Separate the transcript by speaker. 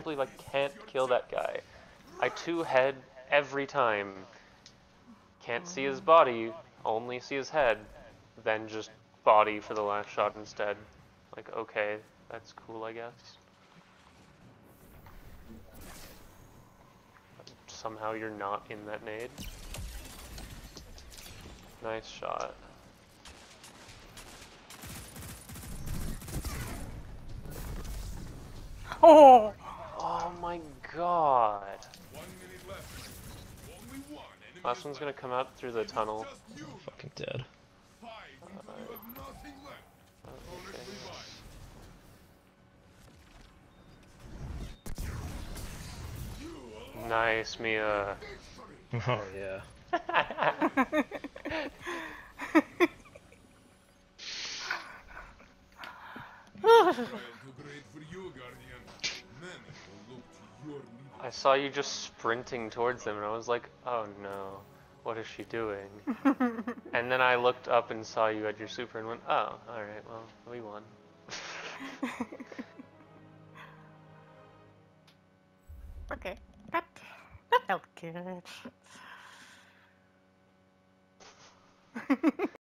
Speaker 1: believe I can't kill that guy. I two-head every time. Can't see his body, only see his head. Then just body for the last shot instead. Like, okay, that's cool, I guess. Somehow you're not in that nade. Nice shot.
Speaker 2: Oh!
Speaker 1: Oh my god. Last one's gonna come out through the tunnel.
Speaker 3: I'm fucking dead.
Speaker 1: Okay. Nice, Mia.
Speaker 3: Oh yeah.
Speaker 1: I saw you just sprinting towards them and I was like, oh no, what is she doing? And then I looked up and saw you had your super and went, oh, alright, well, we won.
Speaker 2: Okay, that felt good.